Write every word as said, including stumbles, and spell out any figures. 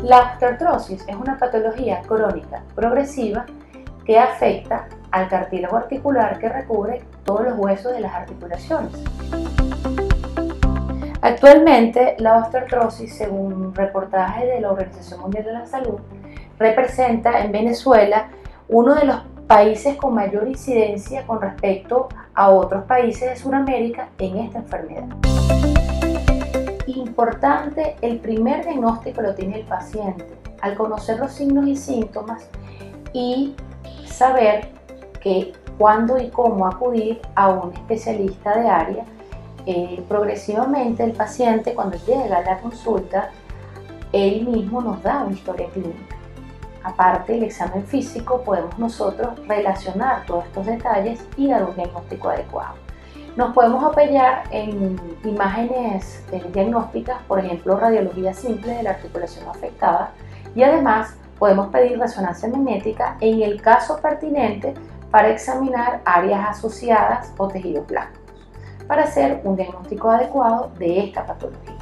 La osteoartrosis es una patología crónica progresiva que afecta al cartílago articular que recubre todos los huesos de las articulaciones. Actualmente, la osteoartrosis, según un reportaje de la Organización Mundial de la Salud, representa en Venezuela uno de los países con mayor incidencia con respecto a otros países de Sudamérica en esta enfermedad. Importante, el primer diagnóstico lo tiene el paciente. Al conocer los signos y síntomas y saber que cuándo y cómo acudir a un especialista de área, eh, progresivamente el paciente, cuando llega a la consulta, él mismo nos da una historia clínica. Aparte del examen físico, podemos nosotros relacionar todos estos detalles y dar un diagnóstico adecuado. Nos podemos apoyar en imágenes eh, diagnósticas, por ejemplo, radiología simple de la articulación afectada, y además podemos pedir resonancia magnética en el caso pertinente para examinar áreas asociadas o tejidos blancos, para hacer un diagnóstico adecuado de esta patología.